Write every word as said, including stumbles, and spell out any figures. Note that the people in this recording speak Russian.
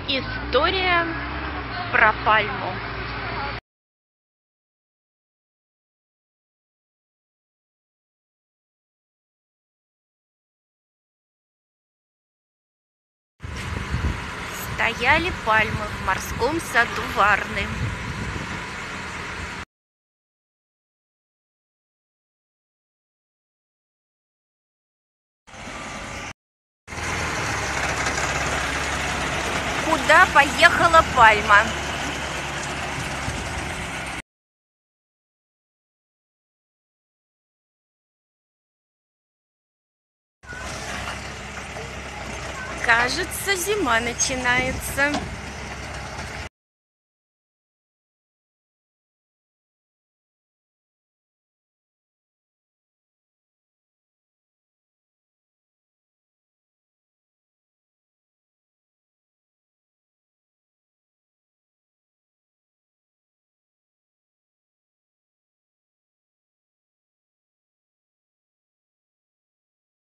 История про пальму. Стояли пальмы в морском саду Варны. Куда поехала пальма? Кажется, зима начинается.